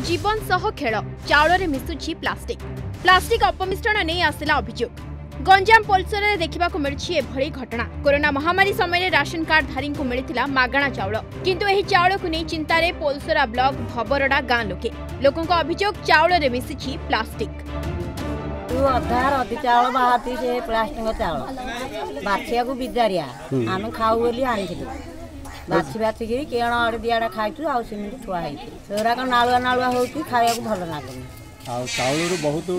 जीवन सह खेल चाउल रे मिसुछि प्लास्टिक प्लास्टिक अपमिश्रण नहीं आसला अभियोग गंजाम पोलसर रे देखा मिली एभली घटना। कोरोना महामारी समय राशन कार्ड धारी को मिलता मागणा चाउल किंतु एही चाउल को नहीं चिंतार पोलसरा ब्लॉक भबरडा गाँ लोकों अभियोग चाउल रे मिसुछि प्लास्टिक। अधार अधि चाउल बाहर से प्लास्टिक चाउल बाछिया को बिजारिया आम खाऊ बोली आनी बाछी बाछिक केण अड़े दिआड़ा खाई आमती थुआई सेराक नालुआ नालुआ हो खाया भल लगुनि चाउल बहुत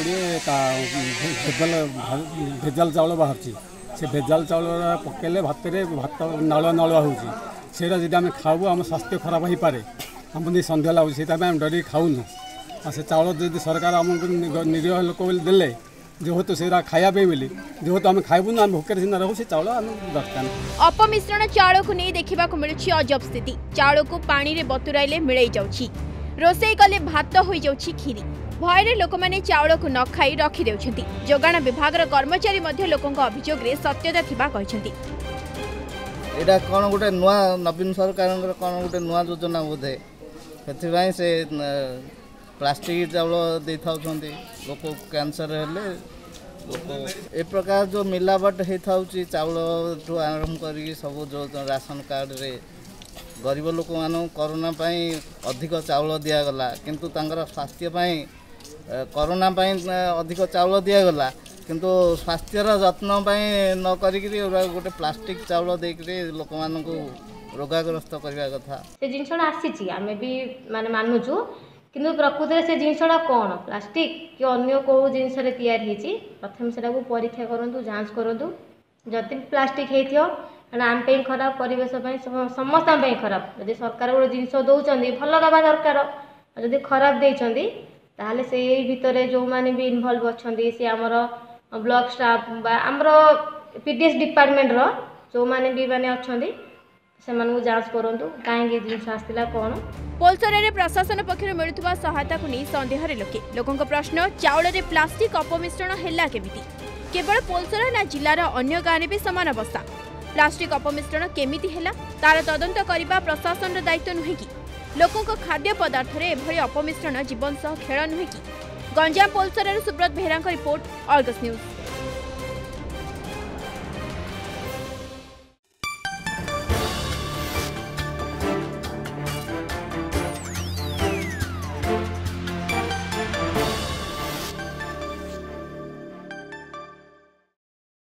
भेजाल चाउल बाहर से भेजाल चाउल पकेले भात नालुआ नालुआ होती आम खाऊ आम स्वास्थ्य खराब हो पारे आम सन्देह लगुच डर खाऊनु से चाउल जब सरकार आमको निरीह लोक देले जेहेतु से खाया बोली जेहेतु आम खाइबुन आम भोकर सीना रहू से चाउल आम दरकार। अपमिश्रण चाउल को नहीं देखा मिलुछि अजब स्थिति। चाउल को पानी रे बतुराइले मिलई जाउछि, रोसई कले भात होई जाउछि खीरी। भयरे लोक माने चाउल को न खाई रखि देउछन्ति। जोगाण विभाग कर्मचारी मध्य लोकंक अभियोग रे सत्यता थिबा कहिसन्ति। एटा कोन गुटे नुआ नवीन सरकार कोन गुटे नुआ योजना बोधे सेथिबाई से प्लास्टिक चाउल दे था लोक कैंसर हेले ए प्रकार जो मिलावट होता चाउल ठू आरंभ कर सब जो राशन कार्ड रे गरीब लोक मान कोरोना अधिक चाउल दिगला किंतु स्वास्थ्य कोरोना अधिक चाउल दिगला किंतु स्वास्थ्यर जत्न न करी गोटे प्लास्टिक चाउल देकर लोक मान रोगाग्रस्त करने कथा जिन आसी आम भी माने मानुचु किंतु प्रकृत में से जिनसा कौन प्लास्टिक कि अन्य कौ जिन प्रथम से परीक्षा करूँ जांच करूँ जदि प्लास्टिक होना आम खराब परिवेश समस्त खराब जदि सरकार गोटे जिनस दौरान भल दवा दरकार जदि खराब देते ताहले से भितर जो मैंने भी इनवल्व अच्छा सी आमर ब्लॉक स्टाफ आमर पीडीएस डिपार्टमेंट जो मैंने भी माने अच्छा से जांच करूँ कहीं जिन आसला कौन। पोलसरे प्रशासन पक्षर मिलुवा सहायता को नहीं सन्देह लोकों प्रश्न चाउल रे प्लास्टिक अपमिश्रण है केमिति केवल पोलसरा ना जिलार अन्य गाँव भी सामान अवस्था। प्लास्टिक अपमिश्रण केमिति हैला तार तदंत करने प्रशासन दायित्व नुहे कि लोकों खाद्य पदार्थ रे एभली अपमिश्रण जीवन सह खेल नुहे कि। Ganjam Polasara Subrat Behera report Argus news.